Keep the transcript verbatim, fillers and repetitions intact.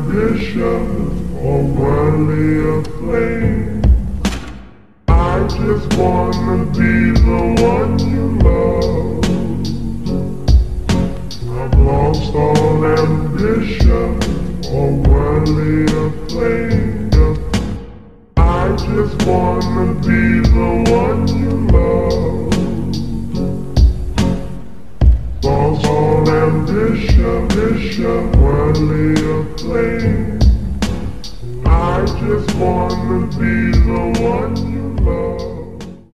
ambition or worldly acclaim. I just wanna be the one you love. I've lost all ambition or worldly acclaim. I just wanna be the one you love. Lost all ambition, ambition, worldly acclaim. I just wanna be the one you love.